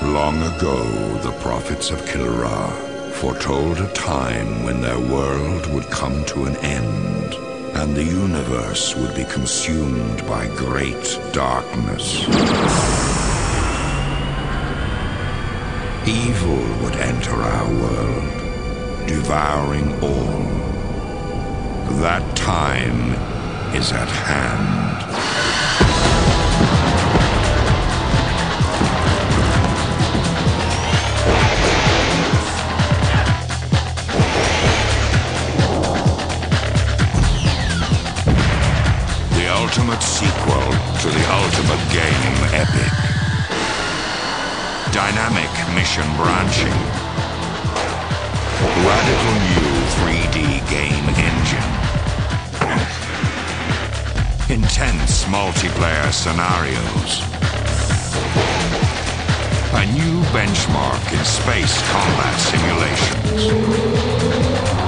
Long ago, the prophets of Kilra foretold a time when their world would come to an end, and the universe would be consumed by great darkness. Evil would enter our world, devouring all. That time is at hand. Ultimate sequel to the ultimate game epic. Dynamic mission branching. Radical new 3D game engine. Intense multiplayer scenarios. A new benchmark in space combat simulations.